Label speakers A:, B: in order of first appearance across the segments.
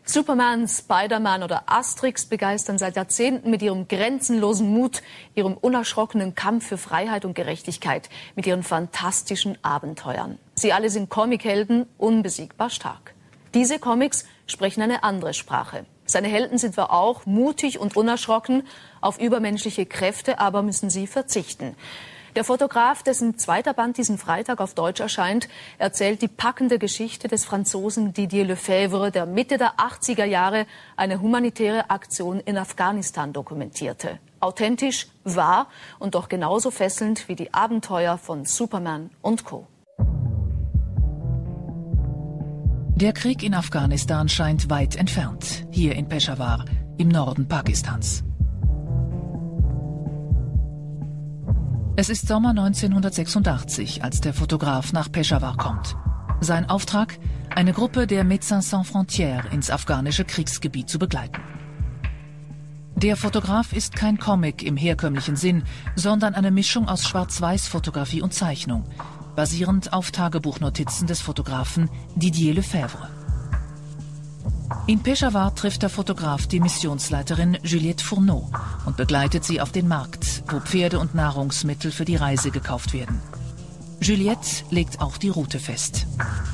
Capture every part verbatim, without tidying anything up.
A: Superman, Spider-Man oder Asterix begeistern seit Jahrzehnten mit ihrem grenzenlosen Mut, ihrem unerschrockenen Kampf für Freiheit und Gerechtigkeit, mit ihren fantastischen Abenteuern. Sie alle sind Comichelden, unbesiegbar stark. Diese Comics sprechen eine andere Sprache. Seine Helden sind zwar auch mutig und unerschrocken, auf übermenschliche Kräfte aber müssen sie verzichten. Der Fotograf, dessen zweiter Band diesen Freitag auf Deutsch erscheint, erzählt die packende Geschichte des Franzosen Didier Lefebvre, der Mitte der achtziger Jahre eine humanitäre Aktion in Afghanistan dokumentierte. Authentisch, wahr und doch genauso fesselnd wie die Abenteuer von Superman und Co.
B: Der Krieg in Afghanistan scheint weit entfernt, hier in Peschawar, im Norden Pakistans. Es ist Sommer neunzehnhundertsechsundachtzig, als der Fotograf nach Peschawar kommt. Sein Auftrag, eine Gruppe der Médecins Sans Frontières ins afghanische Kriegsgebiet zu begleiten. Der Fotograf ist kein Comic im herkömmlichen Sinn, sondern eine Mischung aus Schwarz-Weiß-Fotografie und Zeichnung, basierend auf Tagebuchnotizen des Fotografen Didier Lefebvre. In Peschawar trifft der Fotograf die Missionsleiterin Juliette Fourneau und begleitet sie auf den Markt, wo Pferde und Nahrungsmittel für die Reise gekauft werden. Juliette legt auch die Route fest.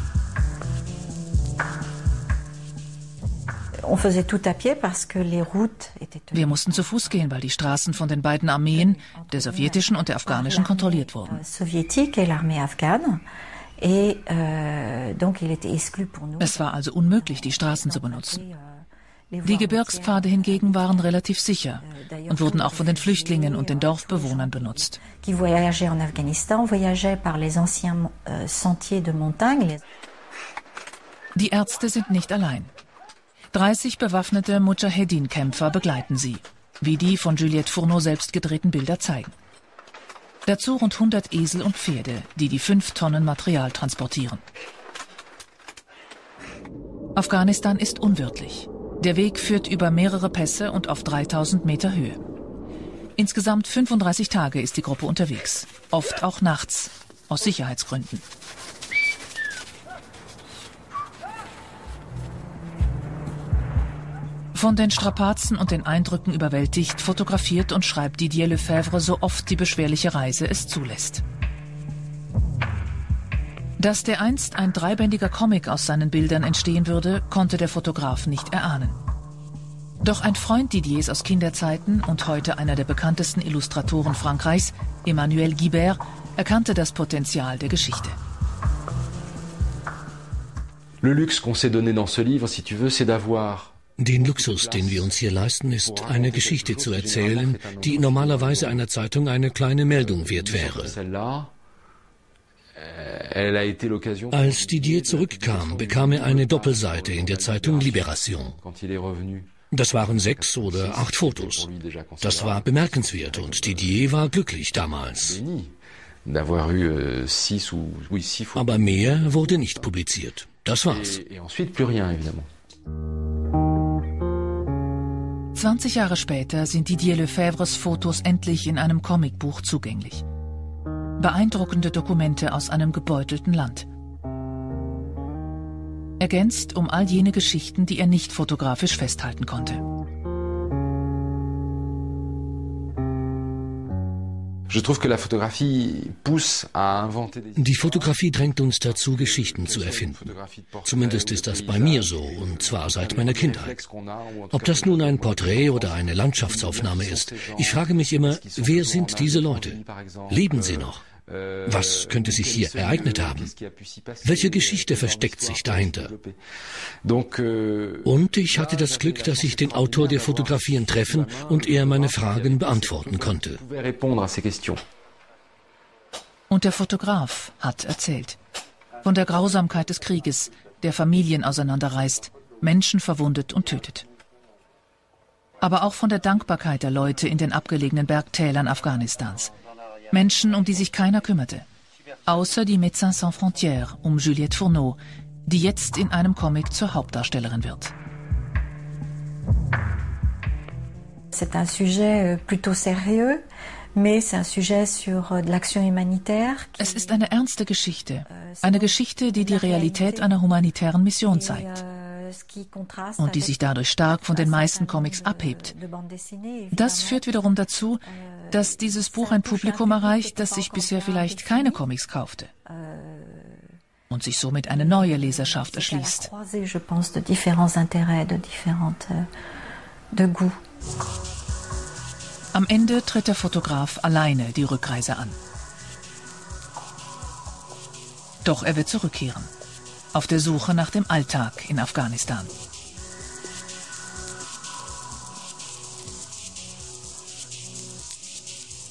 B: Wir mussten zu Fuß gehen, weil die Straßen von den beiden Armeen, der sowjetischen und der afghanischen, kontrolliert wurden. Es war also unmöglich, die Straßen zu benutzen. Die Gebirgspfade hingegen waren relativ sicher und wurden auch von den Flüchtlingen und den Dorfbewohnern benutzt. Die Ärzte sind nicht allein. dreißig bewaffnete Mujahedin-Kämpfer begleiten sie, wie die von Juliette Fourneau selbst gedrehten Bilder zeigen. Dazu rund hundert Esel und Pferde, die die fünf Tonnen Material transportieren. Afghanistan ist unwirtlich. Der Weg führt über mehrere Pässe und auf dreitausend Meter Höhe. Insgesamt fünfunddreißig Tage ist die Gruppe unterwegs, oft auch nachts, aus Sicherheitsgründen. Von den Strapazen und den Eindrücken überwältigt, fotografiert und schreibt Didier Lefebvre so oft die beschwerliche Reise es zulässt. Dass dereinst ein dreibändiger Comic aus seinen Bildern entstehen würde, konnte der Fotograf nicht erahnen. Doch ein Freund Didiers aus Kinderzeiten und heute einer der bekanntesten Illustratoren Frankreichs, Emmanuel Guibert, erkannte das Potenzial der Geschichte.
C: Le luxe qu'on s'est donné dans ce livre, si tu veux, c'est d'avoir
D: Den Luxus, den wir uns hier leisten, ist, eine Geschichte zu erzählen, die normalerweise einer Zeitung eine kleine Meldung wert wäre. Als Didier zurückkam, bekam er eine Doppelseite in der Zeitung Libération. Das waren sechs oder acht Fotos. Das war bemerkenswert und Didier war glücklich damals. Aber mehr wurde nicht publiziert. Das war's.
B: zwanzig Jahre später sind Didier Lefebvres Fotos endlich in einem Comicbuch zugänglich. Beeindruckende Dokumente aus einem gebeutelten Land. Ergänzt um all jene Geschichten, die er nicht fotografisch festhalten konnte.
D: Die Fotografie drängt uns dazu, Geschichten zu erfinden. Zumindest ist das bei mir so, und zwar seit meiner Kindheit. Ob das nun ein Porträt oder eine Landschaftsaufnahme ist, ich frage mich immer, wer sind diese Leute? Leben sie noch? Was könnte sich hier ereignet haben? Welche Geschichte versteckt sich dahinter? Und ich hatte das Glück, dass ich den Autor der Fotografien treffen und er meine Fragen beantworten konnte.
B: Und der Fotograf hat erzählt. Von der Grausamkeit des Krieges, der Familien auseinanderreißt, Menschen verwundet und tötet. Aber auch von der Dankbarkeit der Leute in den abgelegenen Bergtälern Afghanistans. Menschen, um die sich keiner kümmerte. Außer die Médecins Sans Frontières um Juliette Fourneau, die jetzt in einem Comic zur Hauptdarstellerin wird.
E: C'est un sujet plutôt sérieux, mais c'est un sujet sur de l'action humanitaire.
B: Es ist eine ernste Geschichte, eine Geschichte, die die Realität einer humanitären Mission zeigt. und die sich dadurch stark von den meisten Comics abhebt. Das führt wiederum dazu, dass dieses Buch ein Publikum erreicht, das sich bisher vielleicht keine Comics kaufte und sich somit eine neue Leserschaft erschließt. Am Ende tritt der Fotograf alleine die Rückreise an. Doch er wird zurückkehren, auf der Suche nach dem Alltag in Afghanistan.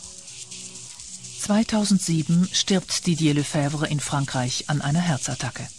B: zweitausendsieben stirbt Didier Lefebvre in Frankreich an einer Herzattacke.